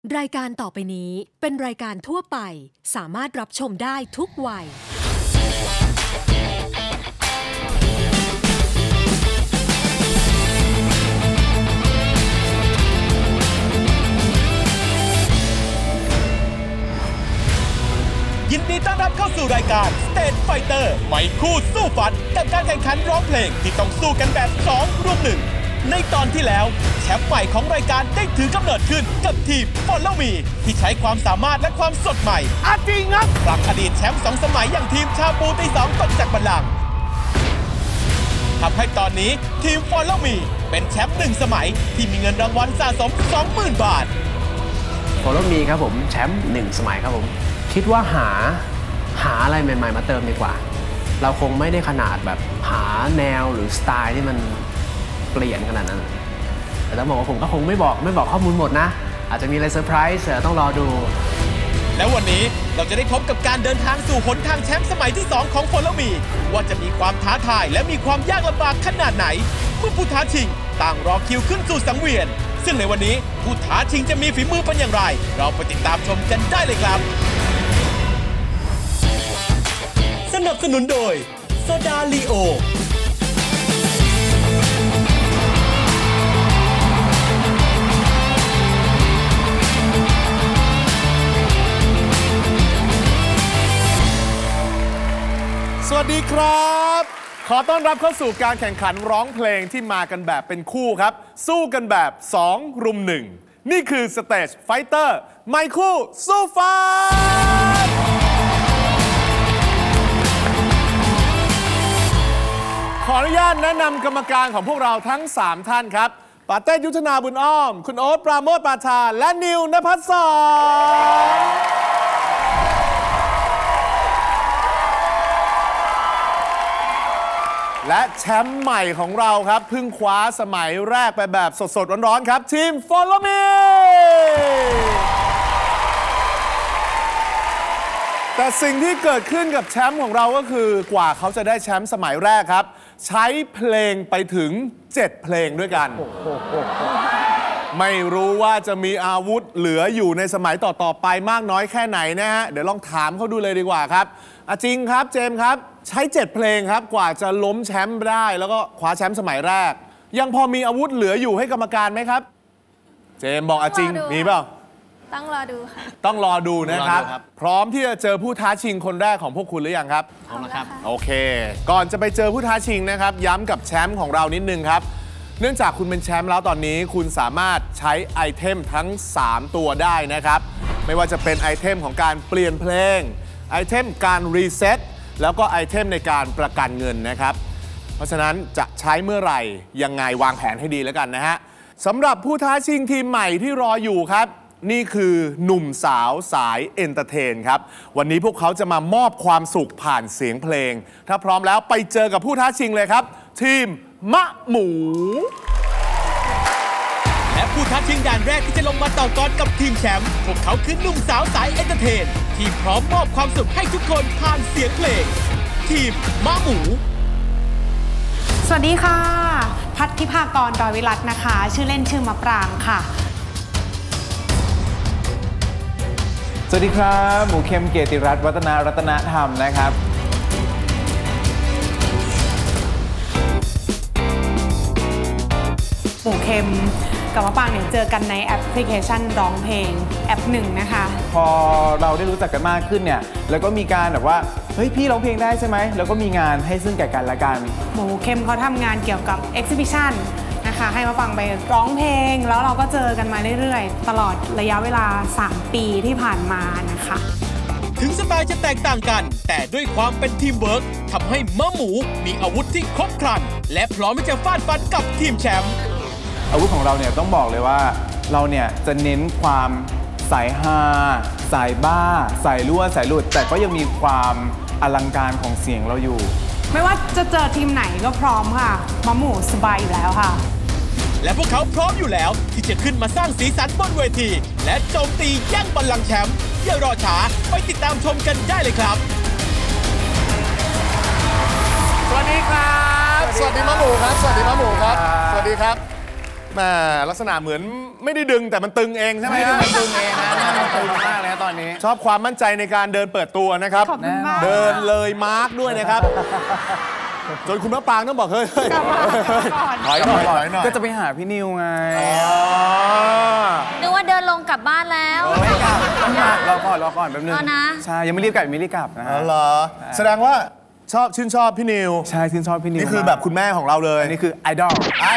รายการต่อไปนี้เป็นรายการทั่วไปสามารถรับชมได้ทุกวัยยินดีต้อนรับเข้าสู่รายการ Stage Fighter ไมค์คู่สู้ฟันกับการแข่งขันร้องเพลงที่ต้องสู้กันแบบ2 รุ่ม 1ในตอนที่แล้วแชมป์ใหม่ของรายการได้ถือกำเนิดขึ้นกับทีม Follow Me ที่ใช้ความสามารถและความสดใหม่จริงครับผลักอดีตแชมป์2 สมัยอย่างทีมชาบูตี2ตกจากบัลลังก์ทำให้ตอนนี้ทีม Follow Me เป็นแชมป์1 สมัยที่มีเงินรางวัลสะสม 20,000 บาท Follow Me ครับผมแชมป์1 สมัยครับผมคิดว่าหาอะไรใหม่ๆมาเติมดีกว่าเราคงไม่ได้ขนาดแบบหาแนวหรือสไตล์ที่มันเปลี่ยนขนาดนั้นแต่ต้องบอกว่าผมก็คงไม่บอกข้อมูลหมดนะอาจจะมีอะไรเซอร์ไพรส์ต้องรอดูแล้ววันนี้เราจะได้พบกับการเดินทางสู่หนทางแชมป์สมัยที่2ของ Follow Me ว่าจะมีความท้าทายและมีความยากลำบากขนาดไหนเมื่อผู้ท้าชิงต่างรอคิวขึ้นสู่สังเวียนซึ่งในวันนี้ผู้ท้าชิงจะมีฝีมือเป็นอย่างไรเราไปติดตามชมกันได้เลยครับสนับสนุนโดยโซดาลีโอสวัสดีครับขอต้อนรับเข้าสู่การแข่งขันร้องเพลงที่มากันแบบเป็นคู่ครับสู้กันแบบ2 รุม 1นี่คือ Stage Fighter ไมค์คู่สู้ฟันขออนุญาตแนะนำกรรมการของพวกเราทั้ง3 ท่านครับปาเต้ยุทธนาบุญอ้อมคุณโอ๊ตปราโมทปาชาและนิวนภัสสรและแชมป์ใหม่ของเราครับเพิ่งคว้าสมัยแรกไปแบบสดๆร้อนๆครับทีม Follow Me แต่สิ่งที่เกิดขึ้นกับแชมป์ของเราก็คือกว่าเขาจะได้แชมป์สมัยแรกครับใช้เพลงไปถึง7 เพลงด้วยกันไม่รู้ว่าจะมีอาวุธเหลืออยู่ในสมัยต่อๆไปมากน้อยแค่ไหนนะฮะเดี๋ยวลองถามเขาดูเลยดีกว่าครับจริงครับเจมส์ครับใช้7 เพลงครับกว่าจะล้มแชมป์ได้แล้วก็คว้าแชมป์สมัยแรกยังพอมีอาวุธเหลืออยู่ให้กรรมการไหมครับเจมส์บอกจริงมีเปล่าต้องรอดูค่ะต้องรอดูนะครับพร้อมที่จะเจอผู้ท้าชิงคนแรกของพวกคุณหรือยังครับพร้อมแล้วครับโอเคก่อนจะไปเจอผู้ท้าชิงนะครับย้ำกับแชมป์ของเรานิดนึงครับเนื่องจากคุณเป็นแชมป์แล้วตอนนี้คุณสามารถใช้ไอเทมทั้ง3 ตัวได้นะครับไม่ว่าจะเป็นไอเทมของการเปลี่ยนเพลงไอเทมการรีเซ็ตแล้วก็ไอเทมในการประกันเงินนะครับเพราะฉะนั้นจะใช้เมื่อไหร่ยังไงวางแผนให้ดีแล้วกันนะฮะสำหรับผู้ท้าชิงทีมใหม่ที่รออยู่ครับนี่คือหนุ่มสาวสายเอนเตอร์เทนครับวันนี้พวกเขาจะมามอบความสุขผ่านเสียงเพลงถ้าพร้อมแล้วไปเจอกับผู้ท้าชิงเลยครับทีมมะหมูและผู้ท้าชิงด่านแรกที่จะลงมาต่อกรกับทีมแชมป์พวกเขาคือหนุ่มสาวสายเอนเตอร์เทนที่พร้อมมอบความสุขให้ทุกคนผ่านเสียงเพลงทีมมะหมูสวัสดีค่ะพัฒธิภากรดอยวิรัตน์นะคะชื่อเล่นชื่อมะปรางค่ะสวัสดีครับหมูเค็มเกียรติรัตน์วัฒนารัตนธรรมนะครับหมูเค็มกับมะปรางเนี่ยเจอกันในแอปพลิเคชันร้องเพลงแอปหนึ่งนะคะพอเราได้รู้จักกันมากขึ้นเนี่ยแล้วก็มีการแบบว่าเฮ้ยพี่ร้องเพลงได้ใช่ไหมแล้วก็มีงานให้ซึ่งแก่กันและกันหมูเค็มเขาทำงานเกี่ยวกับ Exhibition นะคะให้มะปรางไปร้องเพลงแล้วเราก็เจอกันมาเรื่อยๆตลอดระยะเวลา3 ปีที่ผ่านมานะคะถึงสไตล์จะแตกต่างกันแต่ด้วยความเป็นทีมเวิร์กทำให้มะหมูมีอาวุธที่ครบครันและพร้อมที่จะฟาดฟันกับทีมแชมป์อาวุธของเราเนี่ยต้องบอกเลยว่าเราเนี่ยจะเน้นความสายฮาสายบ้าสายรั่วสายหลุดแต่ก็ยังมีความอลังการของเสียงเราอยู่ไม่ว่าจะเจอทีมไหนก็พร้อมค่ะมะหมูสบายอยู่แล้วค่ะและพวกเขาพร้อมอยู่แล้วที่จะขึ้นมาสร้างสีสันบนเวทีและโจมตีแย่งบัลลังก์แชมป์อย่ารอช้าไปติดตามชมกันได้เลยครับสวัสดีครับสวัสดีมะหมูครับสวัสดีมะหมูครับสวัสดีครับแหมลักษณะเหมือนไม่ได้ดึงแต่มันตึงเองใช่ไหมไม่ได้มันตึงเองนะมันตึงมากเลยตอนนี้ชอบความมั่นใจในการเดินเปิดตัวนะครับขอบคุณมากเดินเลยมาร์กด้วยนะครับจนคุณมะปรางต้องบอกเฮ้ยถอยหน่อยก็จะไปหาพี่นิวไงนึกว่าเดินลงกลับบ้านแล้วไม่กลับรอก่อนแป๊บนึงนะใช่ยังไม่รีบกลับนะฮะเหรอแสดงว่าชื่นชอบพี่นิวใช่ชื่นชอบพี่นิวนี่คือแบบคุณแม่ของเราเลยอันนี้คือไอดอล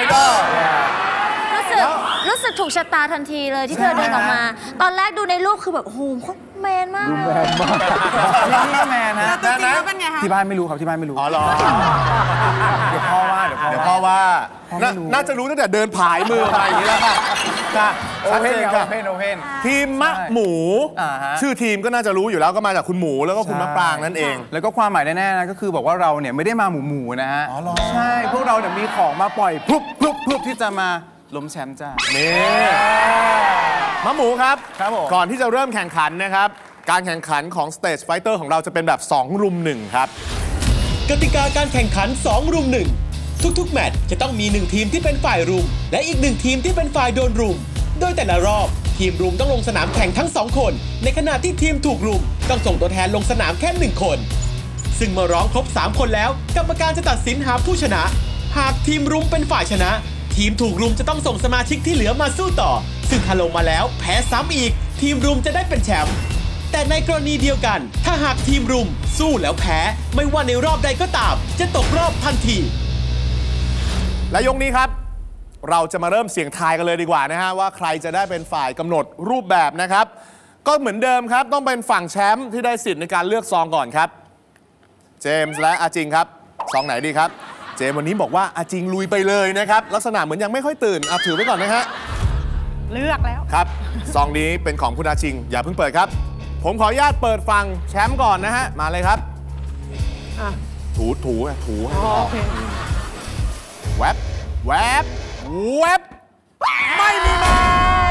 รู้สึกถูกชะตาทันทีเลยที่เธอเดินออกมา ตอนแรกดูในรูปคือแบบโอ้โหโคตรแมนมากเลยนี่แมนนะตัวจริงแล้วเป็นไงคะที่บ้านไม่รู้ครับที่บ้านไม่รู้อ๋อเหรอเดี๋ยวพ่อว่าน่าจะรู้ตั้งแต่เดินผายมือมาอย่างนี้แล้วค่ะโอเพนครับโอเพนทีมมะหมู ชื่อทีมก็น่าจะรู้อยู่แล้วก็มาจากคุณหมูแล้วก็คุณมะปรางนั่นเองแล้วก็ความหมายแน่ๆนะก็คือบอกว่าเราเนี่ยไม่ได้มาหมูนะฮะใช่พวกเราเนี่ยมีของมาปล่อยพลุบที่จะมาล้มแชมป์จ้านี่มะหมูครับผมก่อนที่จะเริ่มแข่งขันนะครับการแข่งขันของ Stage Fighter ของเราจะเป็นแบบ2 รุม 1ครับกติกาการแข่งขัน2 รุม 1ทุกๆแมตช์จะต้องมี1ทีมที่เป็นฝ่ายรุมและอีก1ทีมที่เป็นฝ่ายโดนรุมโดยแต่ละรอบทีมรุมต้องลงสนามแข่งทั้ง2 คนในขณะที่ทีมถูกรุมต้องส่งตัวแทนลงสนามแค่1 คนซึ่งเมื่อร้องครบ3 คนแล้วกรรมการจะตัดสินหาผู้ชนะหากทีมรุมเป็นฝ่ายชนะทีมถูกรุมจะต้องส่งสมาชิกที่เหลือมาสู้ต่อซึ่งถ้าลงมาแล้วแพ้ซ้ำอีกทีมรุมจะได้เป็นแชมป์แต่ในกรณีเดียวกันถ้าหากทีมรุมสู้แล้วแพ้ไม่ว่าในรอบใดก็ตามจะตกรอบทันทีและยกนี้ครับเราจะมาเริ่มเสี่ยงทายกันเลยดีกว่านะฮะว่าใครจะได้เป็นฝ่ายกำหนดรูปแบบนะครับก็เหมือนเดิมครับต้องเป็นฝั่งแชมป์ที่ได้สิทธิ์ในการเลือกซองก่อนครับเจมส์และอาจิงครับซองไหนดีครับเจมส์วันนี้บอกว่าอาจิงลุยไปเลยนะครับลักษณะเหมือนยังไม่ค่อยตื่นถือไว้ก่อนนะฮะเลือกแล้วครับซองนี้เป็นของคุณอาจิงอย่าเพิ่งเปิดครับผมขออนุญาตเปิดฝั่งแชมป์ก่อนนะฮะมาเลยครับถูแวบไม่มีไม้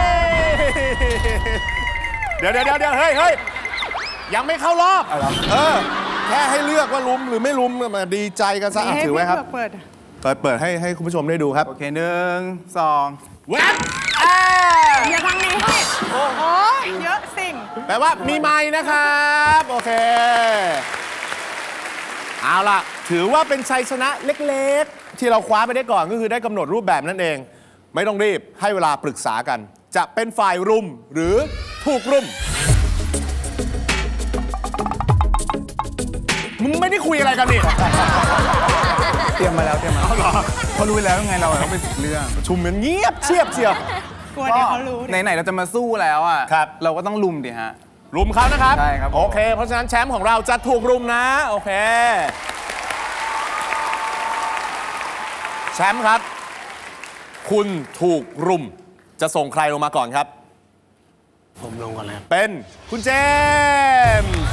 เดี๋ยวเฮ้ยยังไม่เข้ารอบแค่ให้เลือกว่าลุ้มหรือไม่ลุ้มมาดีใจกันซะถือไว้ครับเปิดให้คุณผู้ชมได้ดูครับโอเค1 2 แวบอย่าทางนี้โอ้โหเยอะสิ่งแปลว่ามีไม้นะครับโอเคเอาล่ะถือว่าเป็นชัยชนะเล็กๆที่เราคว้าไปได้ก่อนก็คือได้กำหนดรูปแบบนั่นเองไม่ต้องรีบให้เวลาปรึกษากันจะเป็นฝ่ายรุมหรือถูกรุมมึงไม่ได้คุยอะไรกันนี่เตรียมมาแล้วเขารู้แล้วยังไงเราต้องเป็นเรื่องชุมเงียบเชียบกลัวเดี๋ยวเขารู้ไหนเราจะมาสู้แล้วอ่ะเราก็ต้องรุมดิฮะรุมเขานะครับใช่ครับโอเคเพราะฉะนั้นแชมป์ของเราจะถูกรุมนะโอเคแชมป์ครับคุณถูกรุมจะส่งใครลงมาก่อนครับผมลงก่อนแล้วเป็นคุณเจมส์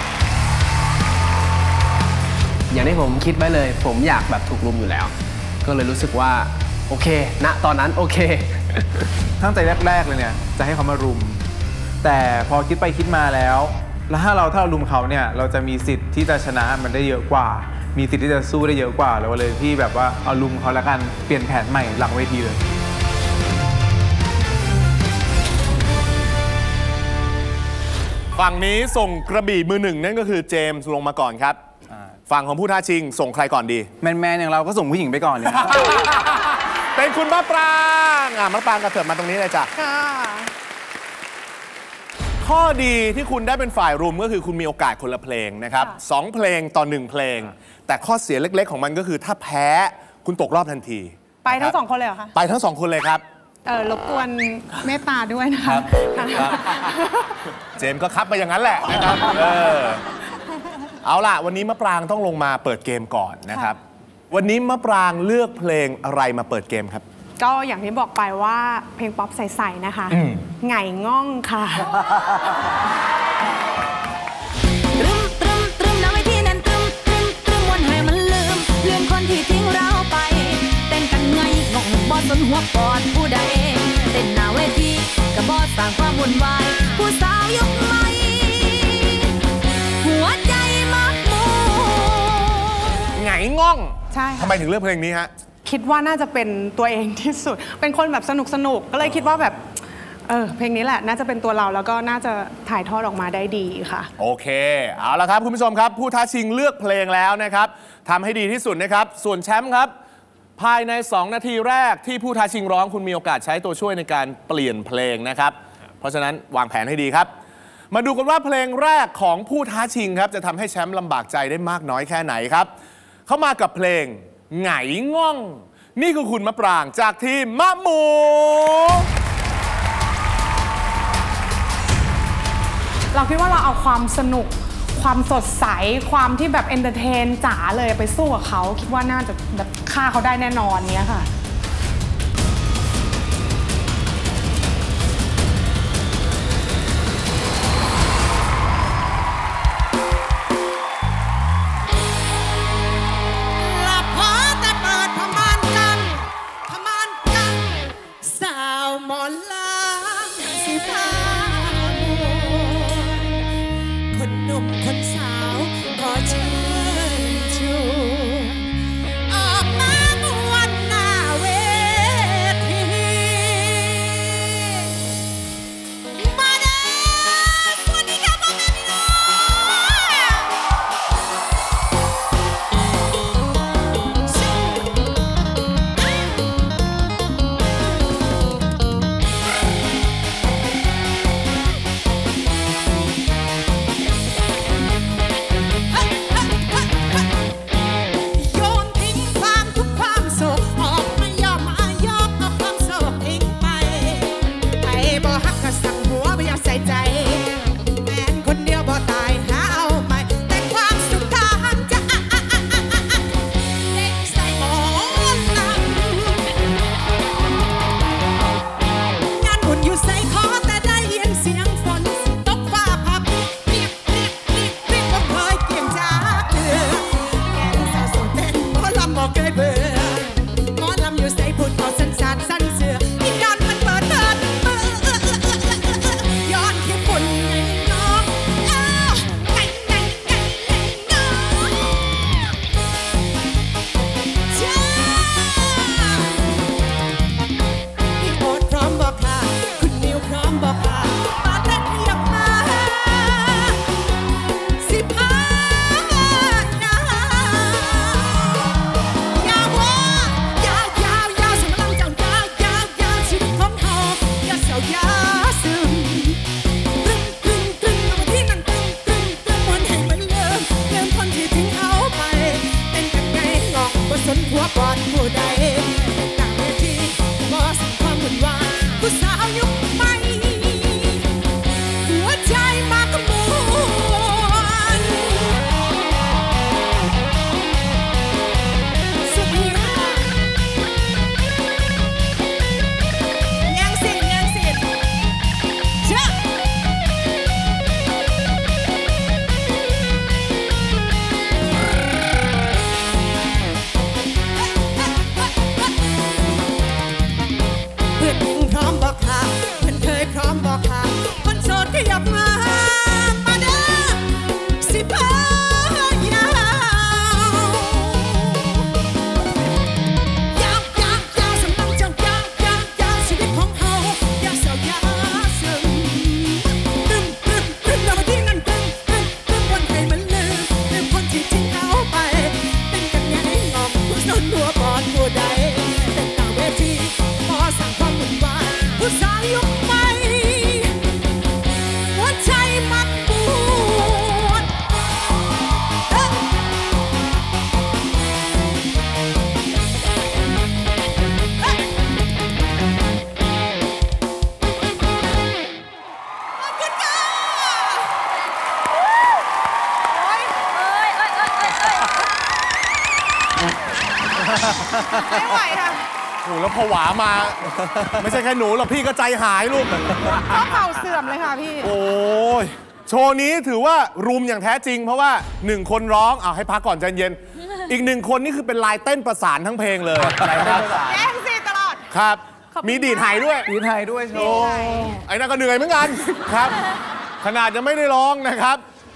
อย่างที่ผมคิดไว้เลยผมอยากแบบถูกรุมอยู่แล้วก็เลยรู้สึกว่าโอเคณตอนนั้นโอเคตั้งใจแรกๆเลยเนี่ยจะให้เขามารุมแต่พอคิดไปคิดมาแล้วถ้าเรารุมเขาเนี่ยเราจะมีสิทธิ์ที่จะชนะมันได้เยอะกว่ามีสิทธิ์ที่จะสู้ได้เยอะกว่าแล้วเลยที่แบบว่าเอาลุมเขาแล้วกันเปลี่ยนแผนใหม่หลังเวทีเลยฝั่งนี้ส่งกระบี่มือหนึ่งนั่นก็คือเจมส์ลงมาก่อนครับฝั่งของผู้ท้าชิงส่งใครก่อนดีแมนอย่างเราก็ส่งผู้หญิงไปก่อนเลยเป็นคุณมะปรางมะปรางกระเถิบมาตรงนี้เลยจ้ะข้อดีที่คุณได้เป็นฝ่ายรุมก็คือคุณมีโอกาสคนละเพลงนะครับ2 เพลงต่อ 1 เพลงแต่ข้อเสียเล็กๆของมันก็คือถ้าแพ้คุณตกรอบทันทีไปทั้ง2 คนเลยเหรอคะไปทั้ง2 คนเลยครับรบกวนเมตตาด้วยนะคะเจมส์ก็คับไปอย่างนั้นแหละนะครับเอาล่ะวันนี้มะปรางต้องลงมาเปิดเกมก่อนนะครับวันนี้มะปรางเลือกเพลงอะไรมาเปิดเกมครับก็อย่างที่บอกไปว่าเพลงป๊อปใสๆนะคะไง่ง่องค่ะตรึมนะไว้ที่นั่นตรึมวันให้มันลืมคนที่ทิ้งเราไปเต้นกันไงง่องบอสนหัวปอดผู้ใดเต้นหน้าเวทีกับบอสสร้างความวุ่นวายผู้สาวยกใหม่หัวใจมักมูไง่ง่องใช่ทำไมถึงเลือกเพลงนี้ฮะคิดว่าน่าจะเป็นตัวเองที่สุดเป็นคนแบบสนุกก็เลยคิดว่าแบบเพลงนี้แหละน่าจะเป็นตัวเราแล้วก็น่าจะถ่ายทอดออกมาได้ดีค่ะโอเคเอาละครับคุณผู้ชมครับผู้ท้าชิงเลือกเพลงแล้วนะครับทำให้ดีที่สุดนะครับส่วนแชมป์ครับภายใน2 นาทีแรกที่ผู้ท้าชิงร้องคุณมีโอกาสใช้ตัวช่วยในการเปลี่ยนเพลงนะครับเพราะฉะนั้นวางแผนให้ดีครับมาดูกันว่าเพลงแรกของผู้ท้าชิงครับจะทำให้แชมป์ลำบากใจได้มากน้อยแค่ไหนครับเขามากับเพลงไงง่องนี่คือคุณมะปรางจากทีมมะหมูเราคิดว่าเราเอาความสนุกความสดใสความที่แบบเอนเตอร์เทนจ๋าเลยไปสู้กับเขาคิดว่าน่าจะแบบฆ่าเขาได้แน่นอนเนี้ยค่ะไม่ไหวค่ะโอ้แล้วผวามา ไม่ใช่แค่หนูหรอกพี่ก็ใจหายลูกข้อเข่าเสื่อมเลยค่ะพี่โอ้ยโชว์นี้ถือว่ารุมอย่างแท้จริงเพราะว่า1 คนร้องเอาให้พักก่อนใจเย็นอีก1 คนนี่คือเป็นลายเต้นประสานทั้งเพลงเลยแย่งซีตลอดครับมีดีดไทยด้วยดีดไทยด้วยโชว์ไอ้นั่นก็เหนื่อยเหมือนกันครับขนาดจะไม่ได้ร้องนะครับ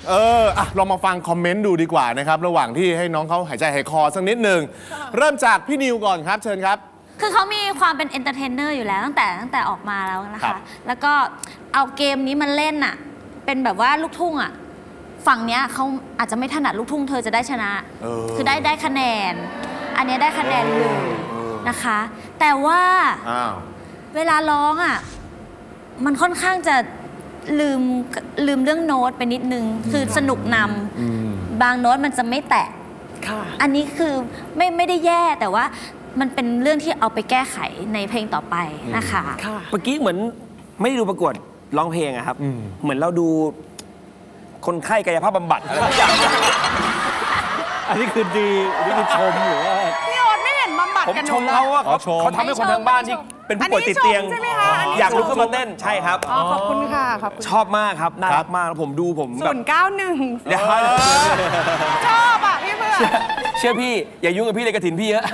ลองมาฟังคอมเมนต์ดูดีกว่านะครับระหว่างที่ให้น้องเขาหายใจหายคอสักนิดหนึ่งเริ่มจากพี่นิวก่อนครับเชิญครับคือเขามีความเป็นเอนเตอร์เทนเนอร์อยู่แล้วตั้งแต่ออกมาแล้วนะคะแล้วก็เอาเกมนี้มาเล่นอ่ะเป็นแบบว่าลูกทุ่งอ่ะฝั่งเนี้ยเขาอาจจะไม่ถนัดลูกทุ่งเธอจะได้ชนะคือได้คะแนนอันนี้ได้คะแนนเลยนะคะแต่ว่าเวลาร้องอ่ะมันค่อนข้างจะลืมเรื่องโน้ตไปนิดนึงคือสนุกนำบางโน้ตมันจะไม่แตะอันนี้คือไม่ได้แย่แต่ว่ามันเป็นเรื่องที่เอาไปแก้ไขในเพลงต่อไปนะคะเมื่อกี้เหมือนไม่ได้ดูประกวดร้องเพลงอะครับเหมือนเราดูคนไข้กายภาพบำบัดอะไรทุกอย่างอันนี้คือดีนี่คือชมหรือว่าพี่โอ๊ตไม่เห็นบำบัดกันผมชมเขาว่าเขาทำให้คนทางบ้านที่เป็นผู้ป่วยติดเตียงอยากลุกขึ้นมาเต้นใช่ครับขอบคุณค่ะขอบคุณชอบมากครับน่ารักมากผมดูผมแบบ 091ชอบอ่ะพี่เพื่อนเชื่อพี่อย่ายุ่งกับพี่เลยกระถินพี่เยอะ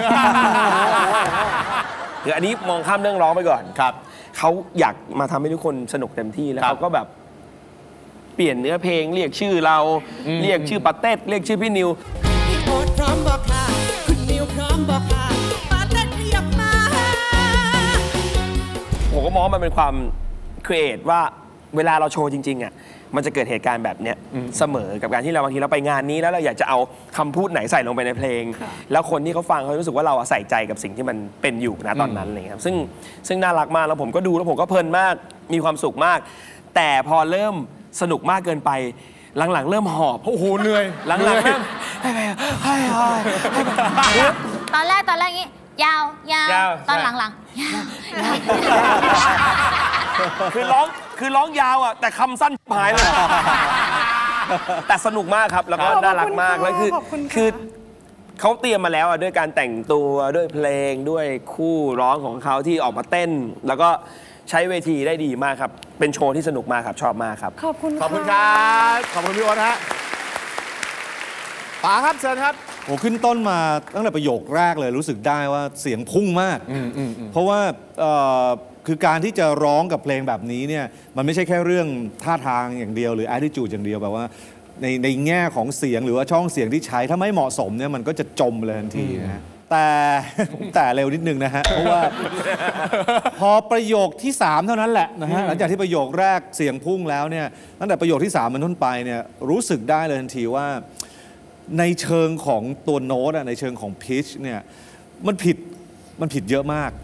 เดี๋ยวอันนี้มองข้ามเรื่องร้องไปก่อนครับเขาอยากมาทำให้ทุกคนสนุกเต็มที่แล้วเขาก็แบบเปลี่ยนเนื้อเพลงเรียกชื่อเราเรียกชื่อปาเต้เรียกชื่อพี่นิวพี่โอ๊ตพร้อมบอกค่ะคุณนิวพร้อมบอกค่ะปาเต้ขยับมาผมก็มองมันเป็นความครีเอทว่าเวลาเราโชว์จริงๆอ่ะมันจะเกิดเหตุการณ์แบบเนี้ยเสมอกับการที่เราบางทีเราไปงานนี้แล้วเราอยากจะเอาคำพูดไหนใส่ลงไปในเพลงแล้วคนที่เขาฟังเขารู้สึกว่าเราใส่ใจกับสิ่งที่มันเป็นอยู่นะตอนนั้นเลยครับซึ่งน่ารักมากแล้วผมก็ดูแล้วผมก็เพลินมากมีความสุขมากแต่พอเริ่มสนุกมากเกินไปหลังๆเริ่มหอบโอ้โหเหนื่อยหลังๆเริ่มตอนแรกงี้ยาวตอนหลังๆยาวคือร้องยาวอ่ะแต่คำสั้นหายเลยแต่สนุกมากครับแล้วก็น่ารักมากแล้วคือเขาเตรียมมาแล้วด้วยการแต่งตัวด้วยเพลงด้วยคู่ร้องของเขาที่ออกมาเต้นแล้วก็ใช้เวทีได้ดีมากครับเป็นโชว์ที่สนุกมากครับชอบมากครับขอบคุณครับขอบคุณพี่โอ๊ตฮะป๋าครับเชิญครับโอ้ขึ้นต้นมาตั้งแต่ประโยคแรกเลยรู้สึกได้ว่าเสียงพุ่งมากเพราะว่าคือการที่จะร้องกับเพลงแบบนี้เนี่ยมันไม่ใช่แค่เรื่องท่าทางอย่างเดียวหรือ attitude อย่างเดียวแบบว่าในแง่ของเสียงหรือว่าช่องเสียงที่ใช้ถ้าไม่เหมาะสมเนี่ยมันก็จะจมเลยทันทีนะแต่เร็วนิดนึงนะฮะเพราะว่าพอประโยคที่3เท่านั้นแหละนะฮะหลังจากที่ประโยคแรกเสียงพุ่งแล้วเนี่ยตั้งแต่ประโยคที่3เป็นต้นไปเนี่ยรู้สึกได้เลยทันทีว่าในเชิงของตัวโน้ตในเชิงของพิชเนี่ยมันผิดเยอะมาก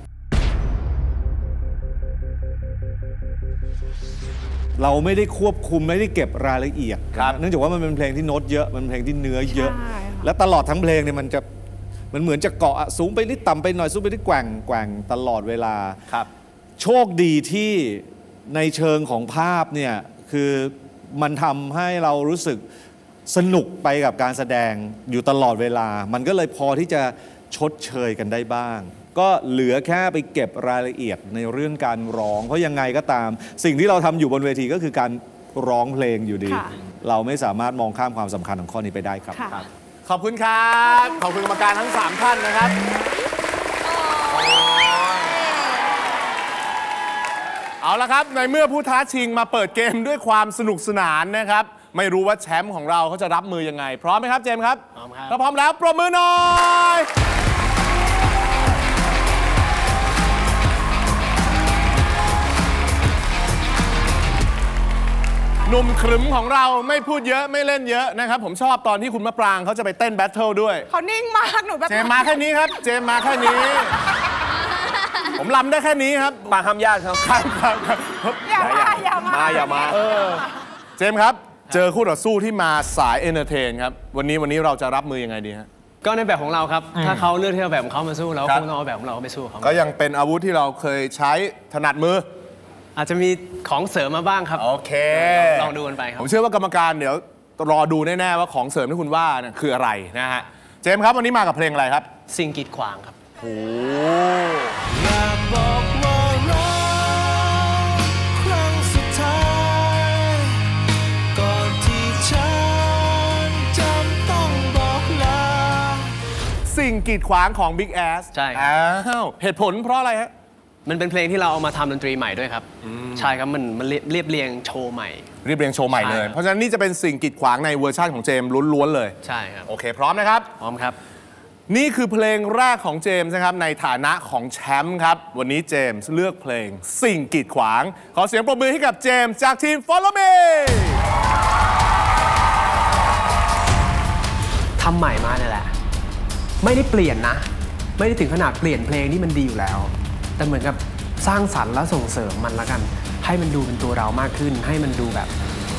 เราไม่ได้ควบคุมไม่ได้เก็บรายละเอียดเนื่องจากว่ามันเป็นเพลงที่โน้ตเยอะมันเป็นเพลงที่เนื้อเยอะและตลอดทั้งเพลงเนี่ยมันเหมือนจะเกาะสูงไปนิดต่ำไปหน่อยสูงไปนิดแกว่งตลอดเวลาโชคดีที่ในเชิงของภาพเนี่ยคือมันทำให้เรารู้สึกสนุกไปกับการแสดงอยู่ตลอดเวลามันก็เลยพอที่จะชดเชยกันได้บ้างก็เหลือแค่ไปเก็บรายละเอียดในเรื่องการร้องเพราะยังไงก็ตามสิ่งที่เราทำอยู่บนเวทีก็คือการร้องเพลงอยู่ดีเราไม่สามารถมองข้ามความสำคัญของข้อนี้ไปได้ครับขอบคุณครับขอบคุณกรรมการทั้ง3ท่านนะครับเอาละครับในเมื่อผู้ท้าชิงมาเปิดเกมด้วยความสนุกสนานนะครับไม่รู้ว่าแชมป์ของเราเขาจะรับมือยังไงพร้อมไหมครับเจมส์ครับพร้อมครับถ้าพร้อมแล้วปรบมือหน่อยหนุ่มขรึมของเราไม่พูดเยอะไม่เล่นเยอะนะครับผมชอบตอนที่คุณมะปรางเขาจะไปเต้นแบทเทิลด้วยเขานิ่งมากหนูแบบเจมมาแค่นี้ครับเจมมาแค่นี้ผมลำได้แค่นี้ครับปางห้ามยากครับอย่ามาเจมครับเจอคู่ต่อสู้ที่มาสายเอนเตอร์เทนครับวันนี้เราจะรับมือยังไงดีฮะก็ในแบบของเราครับถ้าเขาเลือกที่จะแบบของเขามาสู้เราคงต้องเอาแบบของเราไปสู้เขาก็ยังเป็นอาวุธที่เราเคยใช้ถนัดมืออาจจะมีของเสริมมาบ้างครับโอเคลองดูกันไปครับผมเชื่อว่ากรรมการเดี๋ยวรอดูแน่ๆว่าของเสริมที่คุณว่าเนี่ยคืออะไรนะฮะเจมส์ครับวันนี้มากับเพลงอะไรครับสิ่งกีดขวางครับโอ้อยากบอกว่ารักครั้งสุดท้ายก่อนที่ฉันจำต้องบอกลาสิ่งกีดขวางของ Big Ass ใช่อ้าวเหตุผลเพราะอะไรฮะมันเป็นเพลงที่เราเอามาทำดนตรีใหม่ด้วยครับใช่ครับมันเรียบเรียงโชว์ใหม่เรียบเรียงโชว์ใหม่เลยเพราะฉะนั้นนี่จะเป็นสิ่งกีดขวางในเวอร์ชันของเจมส์ล้วนๆเลยใช่ครับโอเคพร้อมนะครับพร้อมครับนี่คือเพลงแรกของเจมส์นะครับในฐานะของแชมป์ครับวันนี้เจมส์เลือกเพลงสิ่งกีดขวางขอเสียงปรบมือให้กับเจมส์จากทีม Follow Me ทำใหม่มาเนี่ยแหละไม่ได้เปลี่ยนนะไม่ได้ถึงขนาดเปลี่ยนเพลงที่มันดีอยู่แล้วแต่เหมือนกับสร้างสรรค์และส่งเสริมมันละกันให้มันดูเป็นตัวเรามากขึ้นให้มันดูแบบ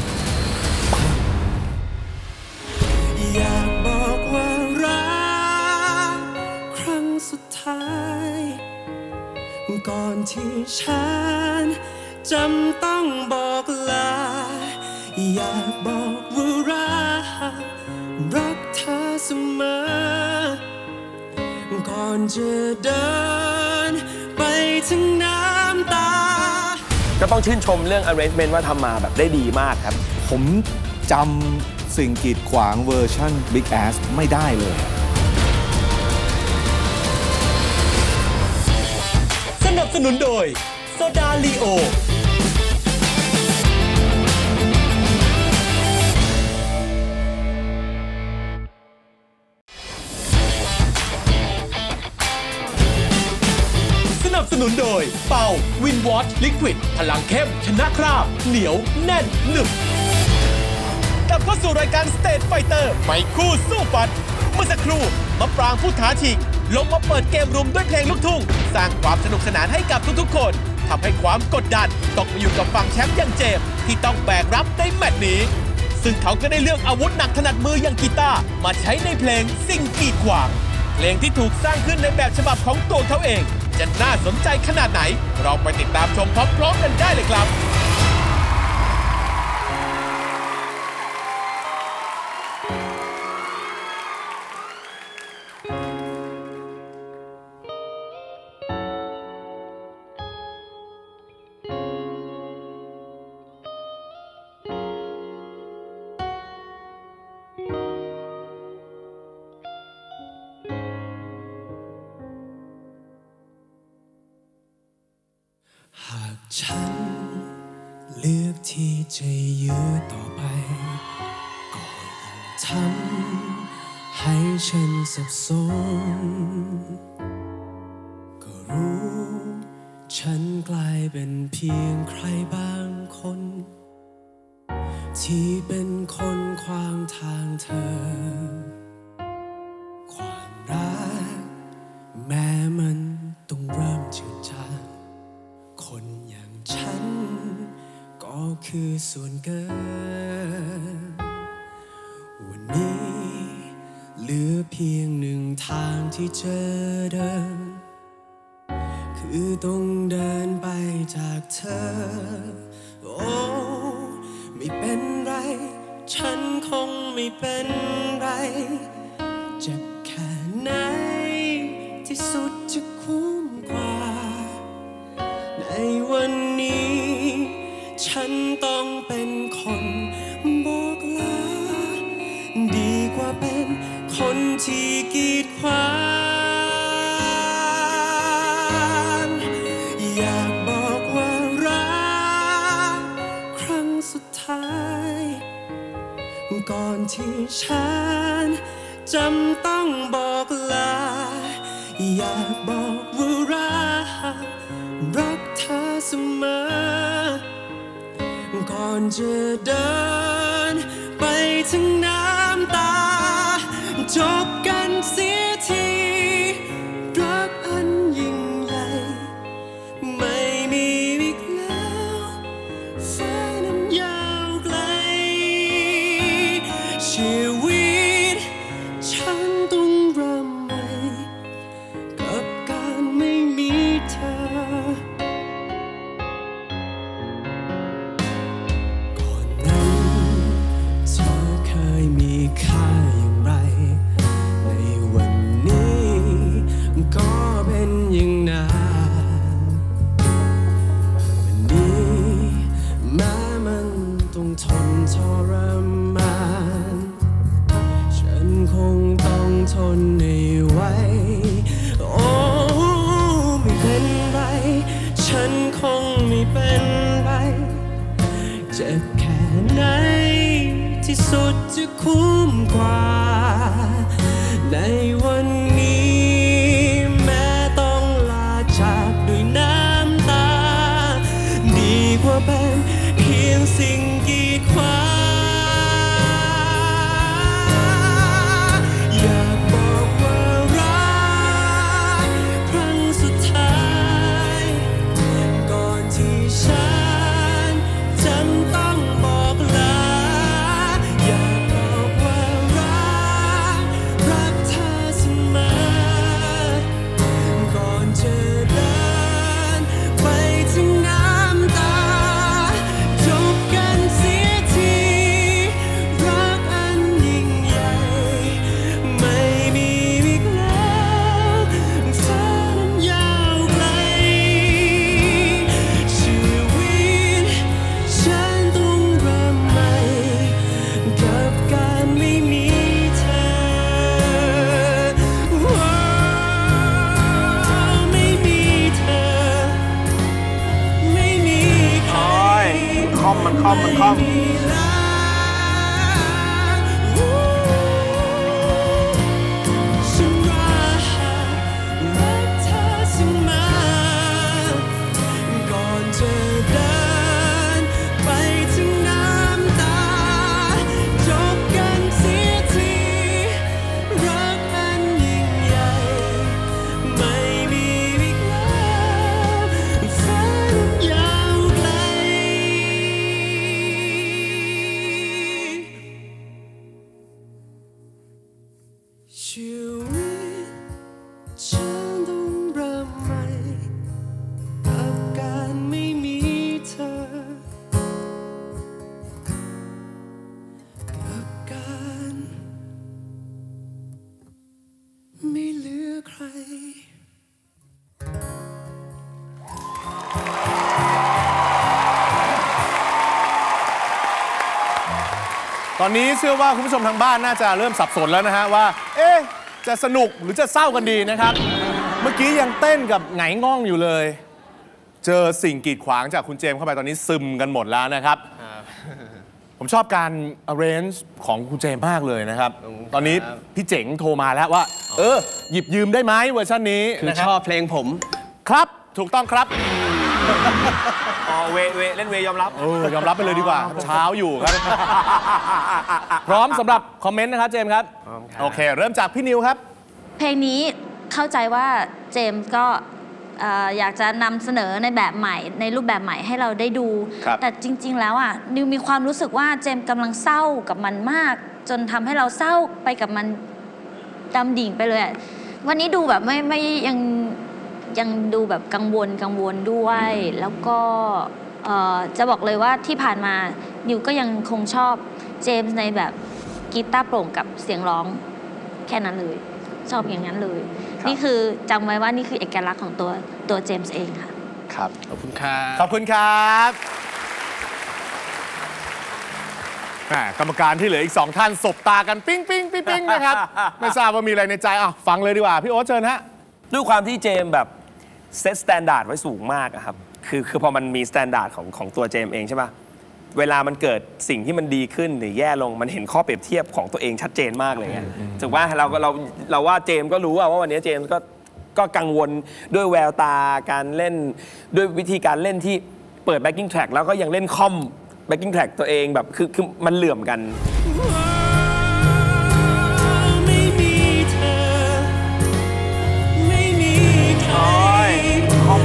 อยากบอกว่ารักครั้งสุดท้ายก่อนที่ฉันจำต้องบอกลาอยากบอกว่ารักเธอเสมอก่อนจะเดินไปถึงน้ำตาก็ต้องชื่นชมเรื่อง arrangement ว่าทำมาแบบได้ดีมากครับผมจำสิ่งกีดขวางเวอร์ชัน Big Ass ไม่ได้เลยสนับสนุนโดยโซดาลีโอสนับสนุนโดยเป่าวินวอชลิควิดพลังเข้มชนะคราบเหนียวแน่นหนึบกลับเข้าสู่รายการ State Fighter ไม่คู่สู้ฟันเมื่อสักครู่มะปรางผู้ท้าชิงลงมาเปิดเกมรุมด้วยเพลงลูกทุ่งสร้างความสนุกสนานให้กับทุกๆคนทำให้ความกดดันตกมาอยู่กับฝั่งแชมป์อย่างเจมส์ที่ต้องแบกรับในแมตช์นี้ซึ่งเขาก็ได้เลือกอาวุธหนักถนัดมืออย่างกีตาร์มาใช้ในเพลงสิ่งกีดขวางเพลงที่ถูกสร้างขึ้นในแบบฉบับของตัวเขาเองจะน่าสนใจขนาดไหนเราไปติดตามชมพร้อมๆกันได้เลยครับหากฉันเลือกที่จะยื้อต่อไปก็ยิ่งทำให้ฉันสับสนก็รู้ฉันกลายเป็นเพียงใครบางคนที่เป็นคนขวางทางเธอความรักแม้มันต้องเริ่มจืดจางคนอย่างฉันก็คือส่วนเกินวันนี้เหลือเพียงหนึ่งทางที่จะเดินคือต้องเดินไปจากเธอโอ้ไม่เป็นไรฉันคงไม่เป็นไรเจ็บแค่ไหนที่สุดจะคุ้มกว่าในวันนี้ฉันต้องเป็นคนบอกลาดีกว่าเป็นคนที่กีดขวางอยากบอกว่ารักครั้งสุดท้ายก่อนที่ฉันจำต้องบอกลาอยากบอกว่ารักเธอเสมอก่อนจะเดินไปถึงน้ำตาจบกันเสียทีรักอันยิ่งใหญ่ไม่มีอีกแล้วฟ้านั้นยาวไกลชีวิตฉันต้องเริ่มใหม่กับการไม่มีเธอก่อนนั้นเธอเคยมีค่าอย่างไรในไหนที่สุดจะคุ้มกว่าในวันนี้แม้ต้องลาจากด้วยน้ำตาดีกว่าเป็นเพียงสิ่งกีดขวางอยากบอกว่ารักครั้งสุดท้ายก่อนที่ฉันจำต้องบอกลาอยากบอกว่ารักเธอเสมอก่อนจะเดินไปถึงน้ำตาจบกันเสียทีรักอันยิ่งใหญ่ไม่มีอีกแล้วเธอนั้นยาวไกลชีวิตฉันต้องเริ่มใหม่กับการไม่มีเธอไม่มีเธอไม่มีใครคอมมันคอมมันคอมฉันรักเธอเสมอก่อนจะเดินไปถึงน้ำตาจบกันเสียทีรักอันยิ่งใหญ่ไม่มีอีกแล้วฝันยาวไกล ชีวิตฉันต้องเริ่มใหม่กับการไม่มีเธอกับการไม่เหลือใครตอนนี้เชื่อว่าคุณผู้ชมทางบ้านน่าจะเริ่มสับสนแล้วนะฮะว่า จะสนุกหรือจะเศร้ากันดีนะครับ เมื่อกี้ยังเต้นกับไงง่องอยู่เลย เจอสิ่งกีดขวางจากคุณเจมส์เข้าไปตอนนี้ซึมกันหมดแล้วนะครับ ผมชอบการ arrange ของคุณเจมส์มากเลยนะครับ ตอนนี้พี่เจ๋งโทรมาแล้วว่า หยิบยืมได้ไหมเวอร์ชันนี้คือนะครับชอบเพลงผมครับถูกต้องครับอ๋อเล่นเวยอมรับยอมรับไปเลยดีกว่า เช้าอยู่ครับ พร้อมสำหรับคอมเมนต์นะครับเจมส์ครับ โอเค เริ่มจากพี่นิวครับเพลงนี้เข้าใจว่าเจมส์ก็อยากจะนำเสนอในแบบใหม่ในรูปแบบใหม่ให้เราได้ดูครับแต่จริง ๆ แล้วอ่ะนิวมีความรู้สึกว่าเจมส์กำลังเศร้ากับมันมาก จนทำให้เราเศร้าไปกับมันดำดิ่งไปเลยอะวันนี้ดูแบบไม่ยังดูแบบกังวลด้วย แล้วก็จะบอกเลยว่าที่ผ่านมานิวก็ยังคงชอบเจมส์ในแบบกีตาร์โปร่งกับเสียงร้องแค่นั้นเลย ชอบอย่างนั้นเลย นี่คือจำไว้ว่านี่คือเอกลักษณ์ของตัวเจมส์เองค่ะครับ ขอบคุณครับขอบคุณครับกรรมการที่เหลืออีก 2 ท่านสบตากันปิ้งปิ้งปิ้งปิ้งนะครับ ไม่ทราบว่ามีอะไรในใจฟังเลยดีกว่า พี่โอ๊ตเชิญฮะด้วยความที่เจมส์แบบเซตสแตนดาร์ดไว้สูงมากอะครับ คือพอมันมีสแตนดาร์ดของตัวเจมส์เองใช่ป่ะ เวลามันเกิดสิ่งที่มันดีขึ้นหรือแย่ลงมันเห็นข้อเปรียบเทียบของตัวเองชัดเจนมากเลยอะถึงว่าเราว่าเจมส์ก็รู้ว่าวันนี้เจมส์ก็กังวลด้วยแววตาการเล่นด้วยวิธีการเล่นที่เปิดแบ็กกิ้งแทร็กแล้วก็ยังเล่นคอมแบ็กกิ้งแทร็กตัวเองแบบคือมันเหลื่อมกันไม่มีเธอไม่มีใครคอม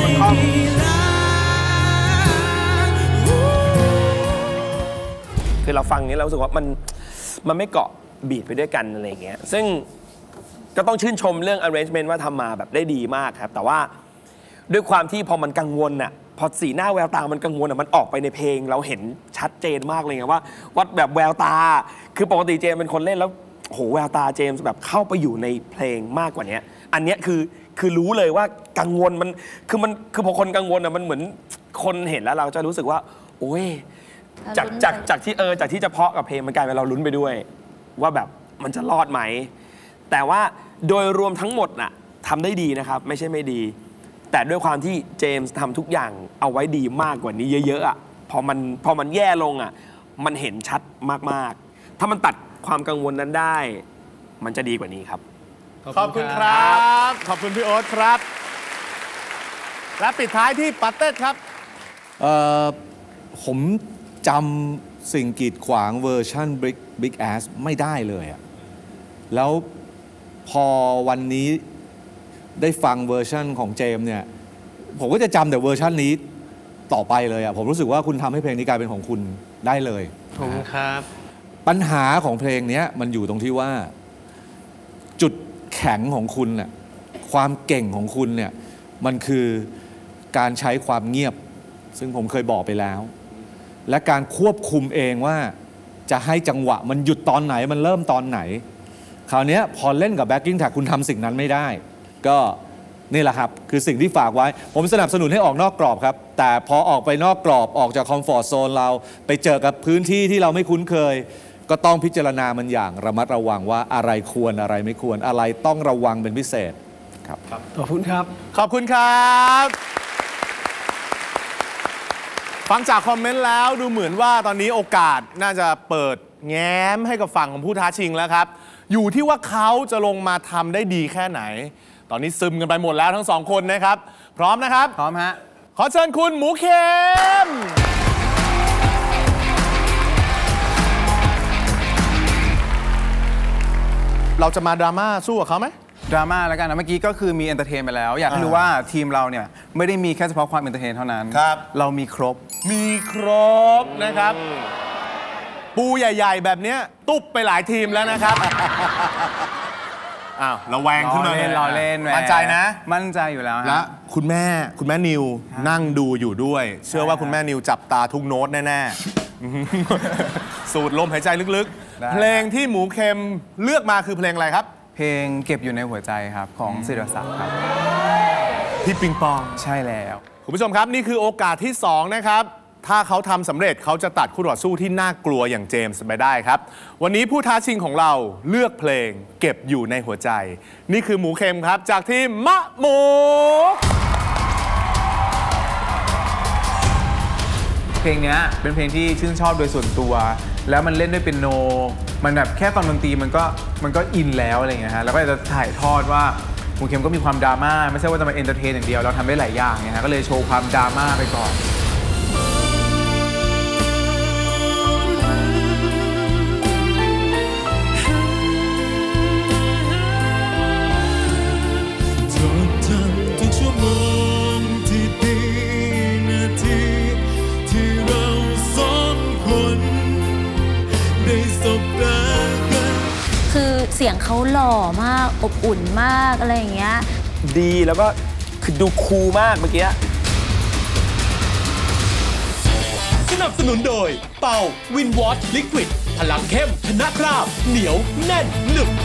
คือเราฟังนี้เรารู้สึกว่ามันไม่เกาะบีทไปด้วยกันอะไรอย่างเงี้ยซึ่งก็ต้องชื่นชมเรื่อง arrangement ว่าทำมาแบบได้ดีมากครับแต่ว่าด้วยความที่พอมันกังวลน่ะพอสีหน้าแววตามันกังวลมันออกไปในเพลงเราเห็นชัดเจนมากเลยว่าแบบแววตาคือปกติเจมเป็นคนเล่นแล้วโหแววตาเจมส์แบบเข้าไปอยู่ในเพลงมากกว่านี้อันเนี้ยคือรู้เลยว่ากังวลมันคือพอคนกังวลอ่ะมันเหมือนคนเห็นแล้วเราจะรู้สึกว่าโอ้ยจากที่จะเพาะกับเพลงมันกลายเป็นเราลุ้นไปด้วยว่าแบบมันจะรอดไหมแต่ว่าโดยรวมทั้งหมดน่ะทำได้ดีนะครับไม่ใช่ไม่ดีแต่ด้วยความที่เจมส์ทำทุกอย่างเอาไว้ดีมากกว่านี้เยอะๆอ่ะพอมันแย่ลงอ่ะมันเห็นชัดมากๆถ้ามันตัดความกังวลนั้นได้มันจะดีกว่านี้ครับขอบคุณครับขอบคุณพี่โอ๊ตครับและปิดท้ายที่ปาเต้ครับผมจำสิ่งกีดขวางเวอร์ชัน Big Ass ไม่ได้เลยอะแล้วพอวันนี้ได้ฟังเวอร์ชันของเจมส์เนี่ยผมก็จะจำแต่เวอร์ชันนี้ต่อไปเลยอะผมรู้สึกว่าคุณทำให้เพลงนี้กลายเป็นของคุณได้เลยขอบคุณครับปัญหาของเพลงนี้มันอยู่ตรงที่ว่าจุดแข็งของคุณน่ะความเก่งของคุณเนี่ยมันคือการใช้ความเงียบซึ่งผมเคยบอกไปแล้วและการควบคุมเองว่าจะให้จังหวะมันหยุดตอนไหนมันเริ่มตอนไหนคราวนี้พอเล่นกับ backing track คุณทำสิ่งนั้นไม่ได้ก็นี่แหละครับคือสิ่งที่ฝากไว้ผมสนับสนุนให้ออกนอกกรอบครับแต่พอออกไปนอกกรอบออกจากคอมฟอร์ตโซนเราไปเจอกับพื้นที่ที่เราไม่คุ้นเคยก็ต้องพิจารณามันอย่างระมัดระวังว่าอะไรควรอะไรไม่ควรอะไรต้องระวังเป็นพิเศษครับขอบคุณครับขอบคุณครับฟังจากคอมเมนต์แล้วดูเหมือนว่าตอนนี้โอกาสน่าจะเปิดแง้มให้กับฝั่งของผู้ท้าชิงแล้วครับอยู่ที่ว่าเขาจะลงมาทำได้ดีแค่ไหนตอนนี้ซึมกันไปหมดแล้วทั้งสองคนนะครับพร้อมนะครับพร้อมฮะขอเชิญคุณหมูเค็มเราจะมาดราม่าสู้กับเขาไหมดราม่าแล้วกันนะเมื่อกี้ก็คือมีเอนเตอร์เทนไปแล้วอยากให้รู้ว่าทีมเราเนี่ยไม่ได้มีแค่เฉพาะความเอนเตอร์เทนเท่านั้นเรามีครบนะครับปูใหญ่ๆแบบนี้ตุ๊บไปหลายทีมแล้วนะครับอ้าวระแวงขึ้นมาเลยเล่นมั่นใจนะมั่นใจอยู่แล้วและคุณแม่นิวนั่งดูอยู่ด้วยเชื่อว่าคุณแม่นิวจับตาทุกโน้ตแน่ๆสูดลมหายใจลึกๆเพลงที่หมูเค็มเลือกมาคือเพลงอะไรครับเพลงเก็บอยู่ในหัวใจครับของศิรศักดิ์ครับพี่ปิงปองใช่แล้วคุณผู้ชมครับนี่คือโอกาสที่2นะครับถ้าเขาทำสำเร็จเขาจะตัดคู่ต่อสู้ที่น่ากลัวอย่างเจมส์ไปได้ครับวันนี้ผู้ท้าชิงของเราเลือกเพลงเก็บอยู่ในหัวใจนี่คือหมูเค็มครับจากทีมมะหมูเพลงนี้เป็นเพลงที่ชื่นชอบโดยส่วนตัวแล้วมันเล่นด้วยเปียโนมันแบบแค่ตอนดนตรีมันก็อินแล้วอะไรเงี้ยฮะแล้วก็จะถ่ายทอดว่าหมูเค็มก็มีความดราม่าไม่ใช่ว่าจะมาเอนเตอร์เทนอย่างเดียวเราทำได้หลายอย่างเนี่ยฮะก็เลยโชว์ความดราม่าไปก่อนเสียงเขาหล่อมากอบอุ่นมากอะไรอย่างเงี้ยดีแล้วก็คือดูคูลมากเมื่อกี้สนับสนุนโดยเป่าวินวอชลิควิดพลังเข้มชนะคราบเหนียวแน่นหนึบ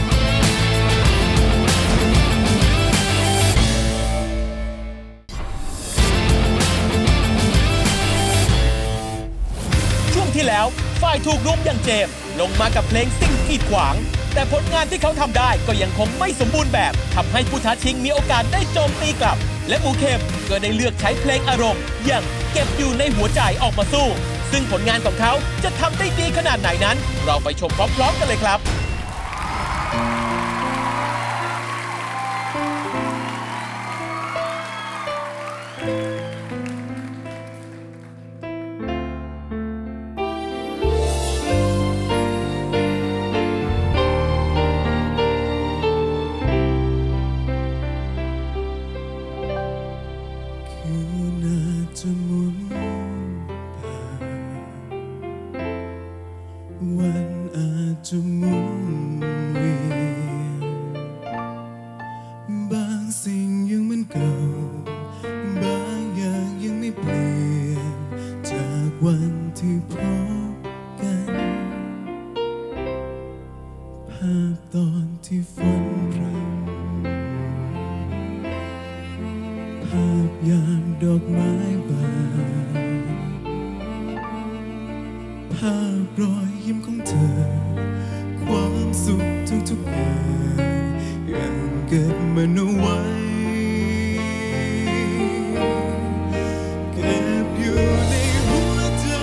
ช่วงที่แล้วฝ่ายถูกรุมอย่างเจมส์ลงมากับเพลงสิ่งกีดขวางแต่ผลงานที่เขาทำได้ก็ยังคงไม่สมบูรณ์แบบทำให้ผู้ท้าชิงมีโอกาสได้โจมตีกลับและหมูเค็มก็ได้เลือกใช้เพลงอารมณ์อย่างเก็บอยู่ในหัวใจออกมาสู้ซึ่งผลงานของเขาจะทำได้ดีขนาดไหนนั้นเราไปชมพร้อมๆกันเลยครับเก็บอยู่ในหัวใจ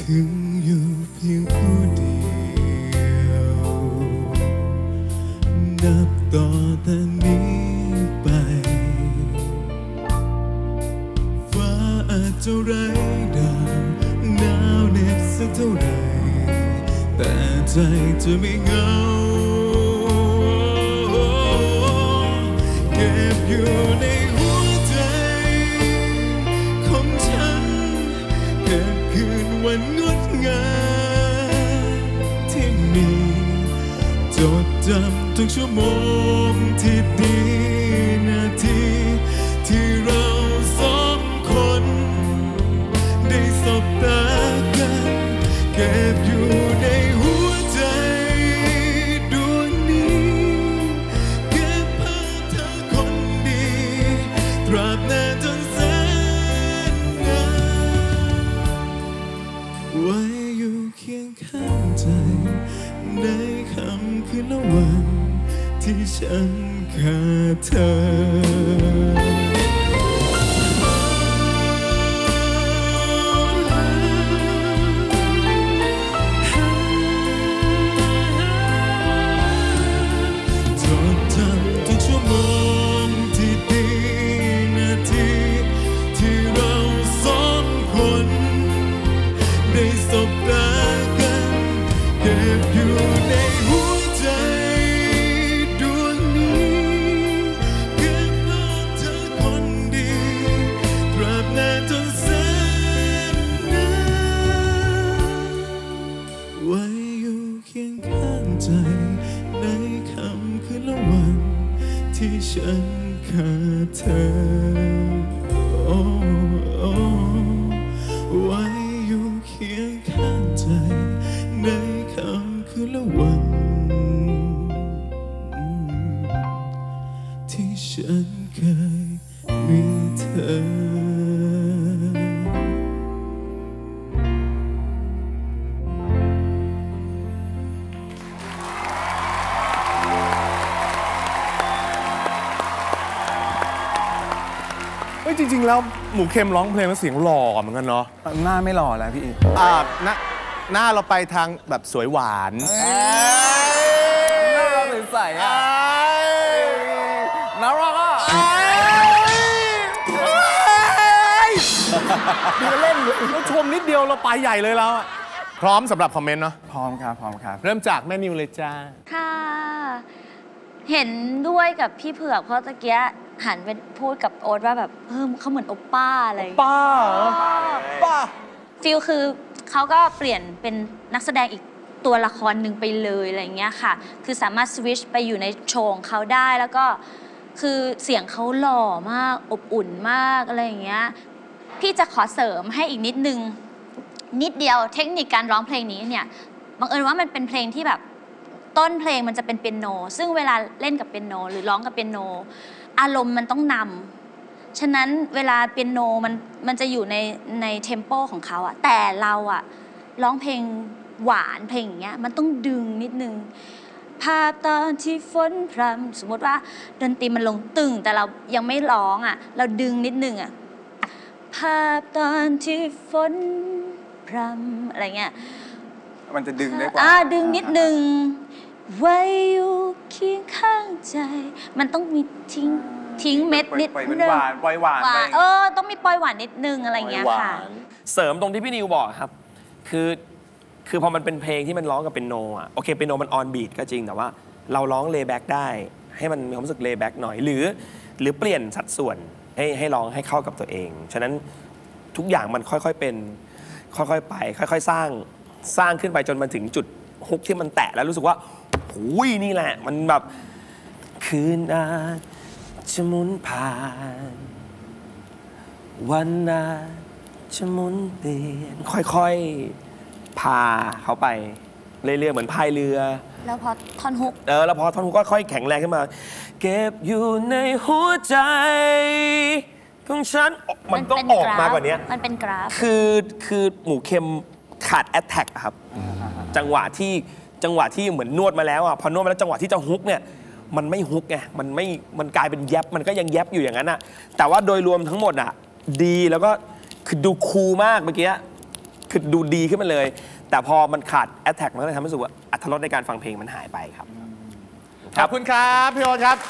ถึงอยู่เพียงผู้เดียวนับต่อแต่นี้ไปฟ้าอาจจะไร้ดาวหนาวเหน็บสักเท่าไหร่แต่ใจจะไม่เหงาเก็บอยู่ในหัวใจของฉันเก็บคืนวันงดงามที่มีจดจำทุกชั่วโมงที่ดีนาทีที่เราสองคนได้สบตากันเก็บอยู่ในหัวใจดวงนี้เก็บภาพเธอคนดีตราบนานจนแสนนานไว้อยู่เคียงข้างใจในค่ำคืนและวันที่ฉันขาดเธอฉันขาดเธอไว้อยู่เคียงข้างใจในค่ำคืนและวันที่ฉันเคยมีเธอจริงๆแล้วหมูเค็มร้องเพลงแล้วเสียงหล่อเหมือนกันเนาะหน้าไม่หล่อแล้วพี่หน้าเราไปทางแบบสวยหวานหน้าเราใสๆอ่ะน่ารักอ่ะดูเล่นเราชมนิดเดียวเราไปใหญ่เลยแล้วพร้อมสำหรับคอมเมนต์เนาะพร้อมครับพร้อมครับเริ่มจากแม่นิวเลยจ้าค่ะเห็นด้วยกับพี่เผือกเพราะตะเกียหันไปพูดกับโอ๊ตว่าแบบเขาเหมือนโอป้าอะไรป้าฟิลคือเขาก็เปลี่ยนเป็นนักแสดงอีกตัวละครหนึ่งไปเลยอะไรเงี้ยค่ะคือสามารถสวิชไปอยู่ในโชว์ของเขาได้แล้วก็คือเสียงเขาหล่อมากอบอุ่นมากอะไรอย่างเงี้ยพี่จะขอเสริมให้อีกนิดนึงนิดเดียวเทคนิคการร้องเพลงนี้เนี่ยบังเอิญว่ามันเป็นเพลงที่แบบต้นเพลงมันจะเป็นเปียโนซึ่งเวลาเล่นกับเปียโนหรือร้องกับเปียโนอารมณ์มันต้องนำฉะนั้นเวลาเปียโนมันจะอยู่ในเทมโปของเขาอะแต่เราอะร้องเพลงหวานเพลงอย่างเงี้ยมันต้องดึงนิดนึงภาพตอนที่ฝนพรำสมมติว่าดนตรีมันลงตึงแต่เรายังไม่ร้องอะเราดึงนิดนึงอะภาพตอนที่ฝนพรำอะไรเงี้ยมันจะดึงได้กว่าดึงนิดนึงไว้อยู่เคียงข้างใจมันต้องมีทิ้งเม็ดนิดนึงปล่อยหวานต้องมีปล่อยหวานนิดนึงอะไรเงี้ยค่ะเสริมตรงที่พี่นิวบอกครับคือพอมันเป็นเพลงที่มันร้องกับเปียโนอ่ะโอเคเปียโนมันออนบีทก็จริงแต่ว่าเราร้องเลย์แบ็กได้ให้มันมีความรู้สึกเลย์แบ็กหน่อยหรือเปลี่ยนสัดส่วนให้ร้องให้เข้ากับตัวเองฉะนั้นทุกอย่างมันค่อยๆเป็นค่อยๆไปค่อยๆสร้างขึ้นไปจนมันถึงจุดฮุกที่มันแตะแล้วรู้สึกว่าหุยนี่แหละมันแบบคืนอาจจะหมุนผ่านวันอาจจะหมุนเปลี่ยนค่อยๆพาเขาไปเรื่อยๆเหมือนพายเรือแล้วพอท่อนฮุกแล้วพอท่อนฮุกก็ค่อยแข็งแรงขึ้นมาเก็บอยู่ในหัวใจของฉันมันต้องออกมากว่านี้มันเป็นกราฟคือหมูเค็มขาดแอตแทกครับจังหวะที่เหมือนนวดมาแล้วอ่ะพอนวดมาแล้วจังหวะที่จะฮุกเนี่ยมันไม่ฮุกไงมันกลายเป็นแยบมันก็ยังแยบอยู่อย่างนั้นอ่ะแต่ว่าโดยรวมทั้งหมดอ่ะดีแล้วก็คือดูคูลมากเมื่อกี้คือดูดีขึ้นมาเลย แต่พอมันขาดแอตแทกมันก็เลยทำให้รู้สึกว่าอรรถรสในการฟังเพลงมันหายไปครับขอบคุณครับพี่โอ๊ตครับ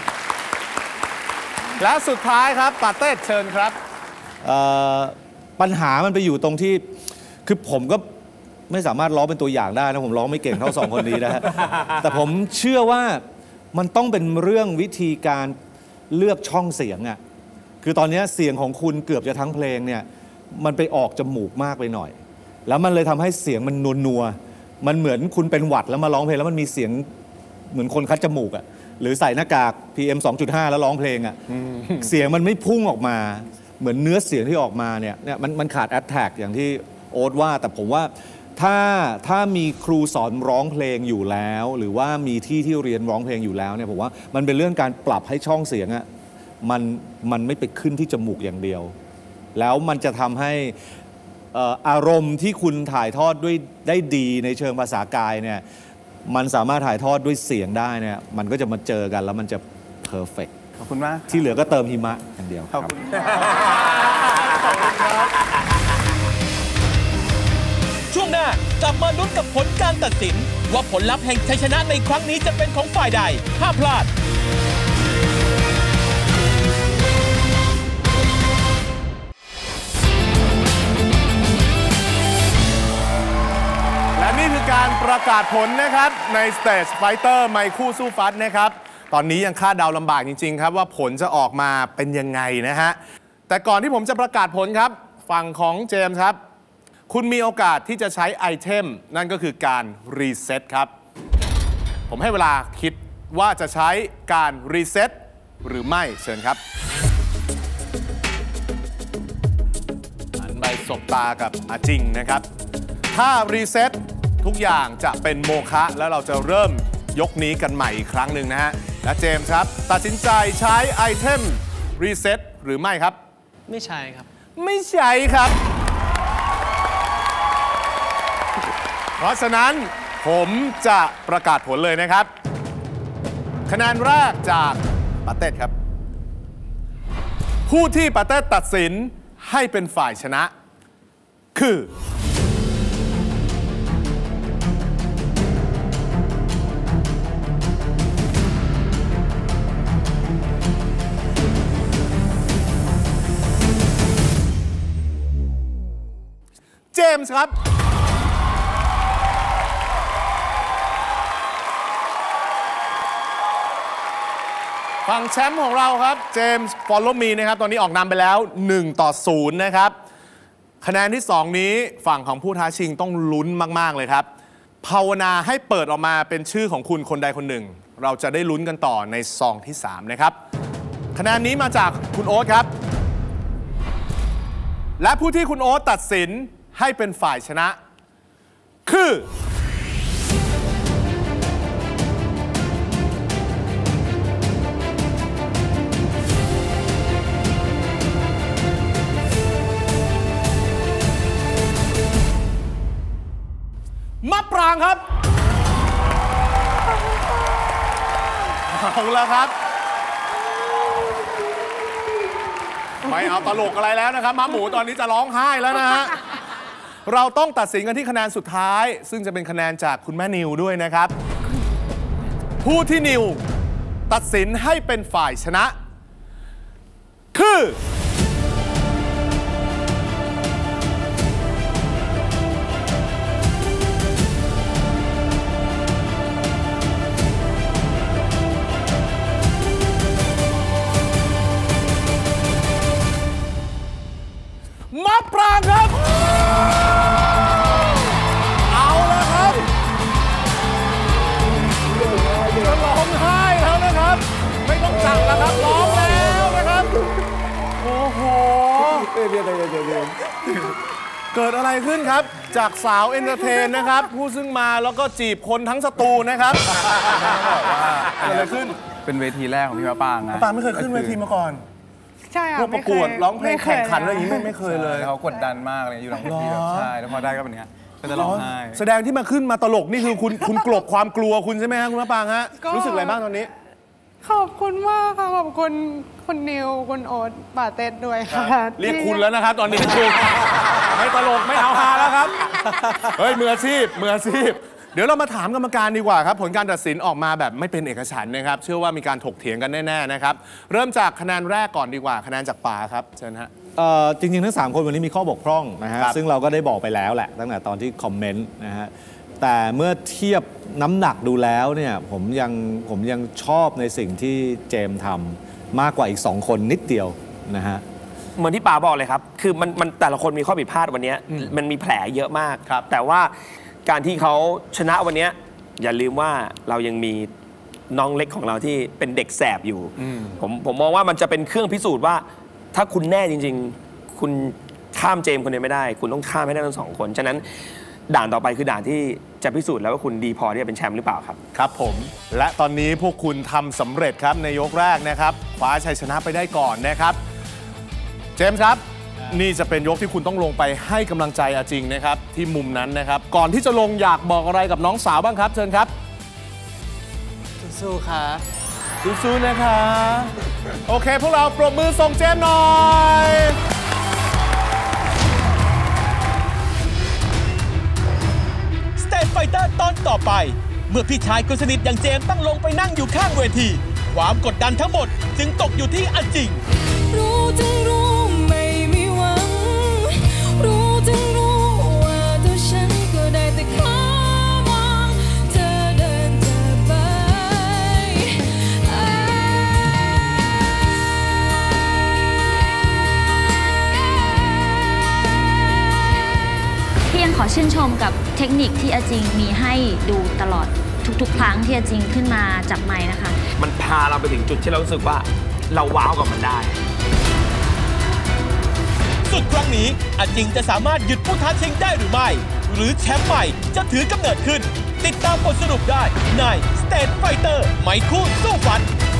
และสุดท้ายครับปาเต้เชิญครับปัญหามันไปอยู่ตรงที่คือผมก็ไม่สามารถร้องเป็นตัวอย่างได้นะผมร้องไม่เก่งเท่า 2 คนนี้นะฮะ แต่ผมเชื่อว่ามันต้องเป็นเรื่องวิธีการเลือกช่องเสียงอ่ะคือตอนนี้เสียงของคุณเกือบจะทั้งเพลงเนี่ยมันไปออกจมูกมากไปหน่อยแล้วมันเลยทำให้เสียงมันนัวๆมันเหมือนคุณเป็นหวัดแล้วมาร้องเพลงแล้วมันมีเสียงเหมือนคนคัดจมูกอ่ะหรือใส่หน้ากาก PM 2.5 แล้วร้องเพลงอ่ะเสียงมันไม่พุ่งออกมาเหมือนเนื้อเสียงที่ออกมาเนี่ยมันขาดแอตแทกอย่างที่โอ๊ตว่าแต่ผมว่าถ้ามีครูสอนร้องเพลงอยู่แล้วหรือว่ามีที่เรียนร้องเพลงอยู่แล้วเนี่ยผมว่ามันเป็นเรื่องการปรับให้ช่องเสียงอ่ะมันไม่ไปขึ้นที่จมูกอย่างเดียวแล้วมันจะทำให้อารมณ์ที่คุณถ่ายทอดด้วยได้ดีในเชิงภาษากายเนี่ยมันสามารถถ่ายทอดด้วยเสียงได้เนี่ยมันก็จะมาเจอกันแล้วมันจะเพอร์เฟกต์ขอบคุณมากที่เหลือก็เติมหิมะอย่างเดียวครับช่วงหน้ากลับมาลุ้นกับผลการตัดสินว่าผลลัพธ์แห่งชัยชนะในครั้งนี้จะเป็นของฝ่ายใดห้ามพลาดและนี่คือการประกาศผลนะครับใน Stage Fighter ไมค์คู่สู้ฟัดนะครับตอนนี้ยังคาดเดาลำบากจริงๆครับว่าผลจะออกมาเป็นยังไงนะฮะแต่ก่อนที่ผมจะประกาศผลครับฝั่งของเจมส์ครับคุณมีโอกาสที่จะใช้ไอเทมนั่นก็คือการรีเซ็ตครับผมให้เวลาคิดว่าจะใช้การรีเซ็ตหรือไม่เชิญครับหันไปสบตากับอาจิงนะครับถ้ารีเซ็ตทุกอย่างจะเป็นโมฆะแล้วเราจะเริ่มยกนี้กันใหม่อีกครั้งหนึ่งนะฮะและเจมส์ครับตัดสินใจใช้ไอเทมรีเซ็ตหรือไม่ครับไม่ใช่ครับไม่ใช่ครับเพราะฉะนั้นผมจะประกาศผลเลยนะครับคะแนนแรกจากปาเต้ครับผู้ที่ปาเต้ตัดสินให้เป็นฝ่ายชนะคือเจมส์ครับฝั่งแชมป์ของเราครับเจมส์ Follow Me นะครับตอนนี้ออกนำไปแล้ว1-0นะครับคะแนนที่2นี้ฝั่งของผู้ท้าชิงต้องลุ้นมากๆเลยครับภาวนาให้เปิดออกมาเป็นชื่อของคุณคนใดคนหนึ่งเราจะได้ลุ้นกันต่อในซองที่3นะครับคะแนนนี้มาจากคุณโอ๊ตครับและผู้ที่คุณโอ๊ตตัดสินให้เป็นฝ่ายชนะคือมะปรางครับเอาละครับไม่เอาตลกอะไรแล้วนะครับม้าหมูตอนนี้จะร้องไห้แล้วนะฮะเราต้องตัดสินกันที่คะแนนสุดท้ายซึ่งจะเป็นคะแนนจากคุณแม่นิวด้วยนะครับผู้ที่นิวตัดสินให้เป็นฝ่ายชนะคือมะปรางครับเอาแล้วครับจะร้องไห้แล้วนะครับไม่ต้องจับแล้วครับร้องแล้วนะครับโอ้โหเกิดอะไรขึ้นครับจากสาวเอนเตอร์เทนนะครับผู้ซึ่งมาแล้วก็จีบคนทั้งสตูนะครับเกิดอะไรขึ้นเป็นเวทีแรกของพี่มะปรางนะมะปรางไม่เคยขึ้นเวทีมาก่อนใช่พวกประกวดร้องเพลงแข่งขันอะไรอย่างนี้ไม่เคยเลยเขากดดันมากเลยอยู่หลังเวทีแบบใช่แล้วพอได้ก็เป็นอย่างนี้ก็จะร้องไห้แสดงที่มาขึ้นมาตลกนี่คือคุณกลบความกลัวคุณใช่ไหมฮะคุณมะปรางฮะรู้สึกอะไรบ้างตอนนี้ขอบคุณมากค่ะขอบคุณคุณนิวคุณโอ๊ตป่าเต็ดด้วยค่ะเรียกคุณแล้วนะครับ ตอนนี้คุณไม่ตลกไม่เอาฮาแล้วครับ เฮ้ยมืออาชีพมืออาชีพ เดี๋ยวเรามาถามกรรมการดีกว่าครับ ผลการตัดสินออกมาแบบไม่เป็นเอกฉันท์นะครับ เชื่อว่ามีการถกเถียงกันแน่ๆนะครับ เริ่มจากคะแนนแรกก่อนดีกว่าคะแนนจากป่าครับเชิญฮะจริงๆทั้ง3คนวันนี้มีข้อบกพร่องนะฮะครับซึ่งเราก็ได้บอกไปแล้วแหละตั้งแต่ตอนที่คอมเมนต์นะฮะแต่เมื่อเทียบน้ำหนักดูแล้วเนี่ยผมยังชอบในสิ่งที่เจมส์ทำมากกว่าอีก2คนนิดเดียวนะฮะเหมือนที่ป๋าบอกเลยครับ คือมันแต่ละคนมีข้อผิดพลาดวันนี้มันมีแผลเยอะมาก แต่ว่าการที่เขาชนะวันนี้อย่าลืมว่าเรายังมีน้องเล็กของเราที่เป็นเด็กแสบอยู่ ผมมองว่ามันจะเป็นเครื่องพิสูจน์ว่าถ้าคุณแน่จริงๆ คุณข้ามเจมส์คนเดียวไม่ได้ คุณต้องข้ามให้ได้ทั้ง2 คน ฉะนั้นด่านต่อไปคือด่านที่จะพิสูจน์แล้วว่าคุณดีพอที่จะเป็นแชมป์หรือเปล่าครับครับผมและตอนนี้พวกคุณทำสำเร็จครับในยกแรกนะครับคว้าชัยชนะไปได้ก่อนนะครับเจมส์ครับนี่จะเป็นยกที่คุณต้องลงไปให้กำลังใจอาจิงนะครับที่มุมนั้นนะครับก่อนที่จะลงอยากบอกอะไรกับน้องสาวบ้างครับเชิญครับสู้ๆค่ะสู้ๆนะคะโอเคพวกเราปรบมือส่งเจมส์หน่อย State Fighter ตอนต่อไปเมื่อพี่ชายคนสนิทอย่างเจมส์ต้องลงไปนั่งอยู่ข้างเวทีความกดดันทั้งหมดจึงตกอยู่ที่อาจิงรู้จึงรู้ไม่มีหวังรู้จึงรู้ว่าตัวฉันก็ได้แต่ขอมองเธอเดินจากไปพี่ยังขอชื่นชมกับเทคนิคที่อาจิงมีให้ดูตลอดทุกๆครั้งที่อาจิงขึ้นมาจับไมค์นะคะมันพาเราไปถึงจุดที่เรารู้สึกว่าเราว้าวกับมันได้สุดครั้งนี้อาจิงจะสามารถหยุดผู้ท้าชิงได้หรือไม่หรือแชมป์ใหม่จะถือกำเนิดขึ้นติดตามบทสรุปได้ใน State Fighter ไมค์คู่สู้ฟัน